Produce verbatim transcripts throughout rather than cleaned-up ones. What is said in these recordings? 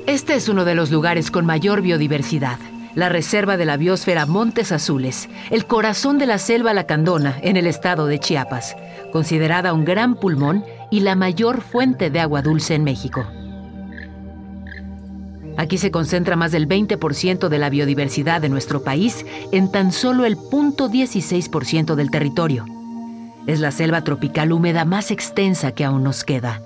Este es uno de los lugares con mayor biodiversidad, la Reserva de la Biosfera Montes Azules, el corazón de la selva lacandona en el estado de Chiapas, considerada un gran pulmón y la mayor fuente de agua dulce en México. Aquí se concentra más del veinte por ciento de la biodiversidad de nuestro país en tan solo el cero punto dieciséis por ciento del territorio. Es la selva tropical húmeda más extensa que aún nos queda.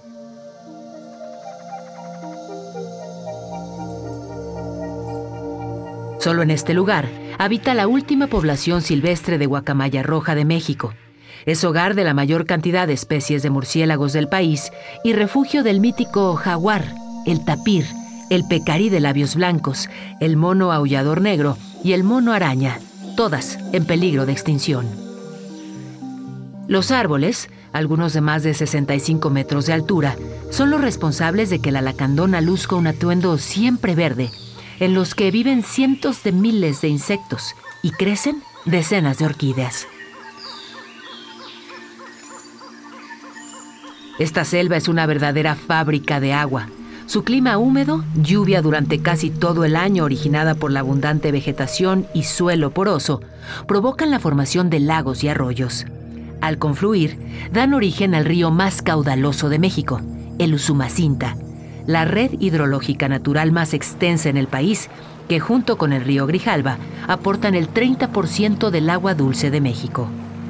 Solo en este lugar habita la última población silvestre de guacamaya roja de México. Es hogar de la mayor cantidad de especies de murciélagos del país y refugio del mítico jaguar, el tapir, el pecarí de labios blancos, el mono aullador negro y el mono araña, todas en peligro de extinción. Los árboles, algunos de más de sesenta y cinco metros de altura, son los responsables de que la lacandona luzca un atuendo siempre verde, en los que viven cientos de miles de insectos y crecen decenas de orquídeas. Esta selva es una verdadera fábrica de agua. Su clima húmedo, lluvia durante casi todo el año originada por la abundante vegetación y suelo poroso, provocan la formación de lagos y arroyos. Al confluir, dan origen al río más caudaloso de México, el Usumacinta, la red hidrológica natural más extensa en el país, que junto con el río Grijalva aportan el treinta por ciento del agua dulce de México.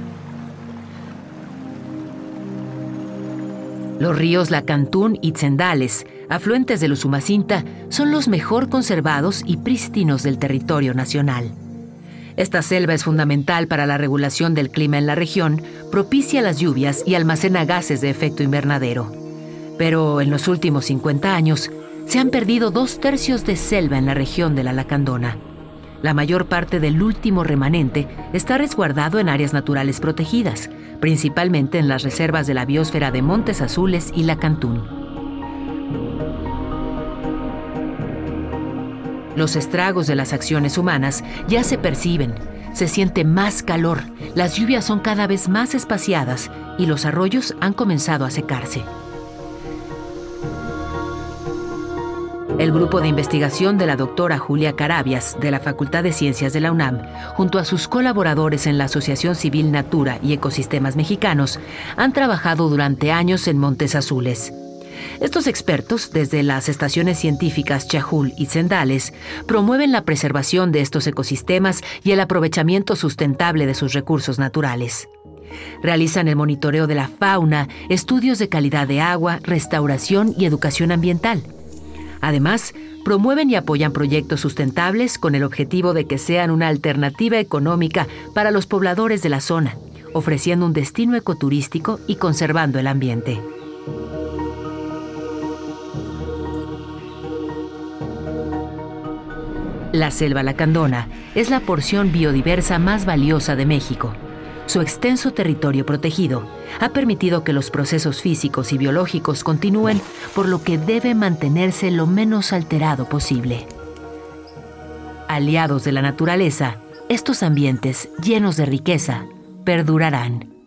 Los ríos Lacantún y Tzendales, afluentes del Usumacinta, son los mejor conservados y prístinos del territorio nacional. Esta selva es fundamental para la regulación del clima en la región, propicia las lluvias y almacena gases de efecto invernadero. Pero en los últimos cincuenta años se han perdido dos tercios de selva en la región de la Lacandona. La mayor parte del último remanente está resguardado en áreas naturales protegidas, principalmente en las reservas de la biosfera de Montes Azules y Lacantún. Los estragos de las acciones humanas ya se perciben. Se siente más calor, las lluvias son cada vez más espaciadas y los arroyos han comenzado a secarse. El grupo de investigación de la doctora Julia Carabias, de la Facultad de Ciencias de la UNAM, junto a sus colaboradores en la Asociación Civil Natura y Ecosistemas Mexicanos, han trabajado durante años en Montes Azules. Estos expertos, desde las estaciones científicas Chajul y Tzendales, promueven la preservación de estos ecosistemas y el aprovechamiento sustentable de sus recursos naturales. Realizan el monitoreo de la fauna, estudios de calidad de agua, restauración y educación ambiental. Además, promueven y apoyan proyectos sustentables con el objetivo de que sean una alternativa económica para los pobladores de la zona, ofreciendo un destino ecoturístico y conservando el ambiente. La selva lacandona es la porción biodiversa más valiosa de México. Su extenso territorio protegido ha permitido que los procesos físicos y biológicos continúen, por lo que debe mantenerse lo menos alterado posible. Aliados de la naturaleza, estos ambientes llenos de riqueza perdurarán.